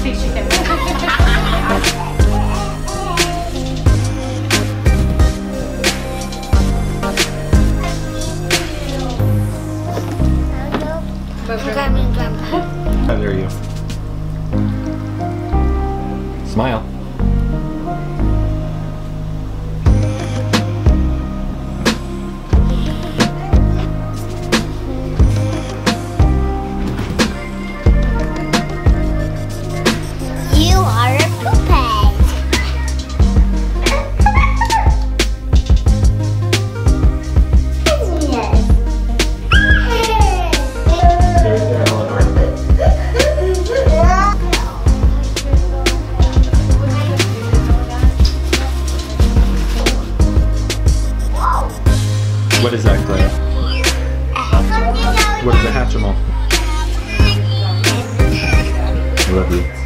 How dare you? Smile. You are a puppet. Yes. There's Eleanor. What is that, Clara? What is a Hatchimal? I love you.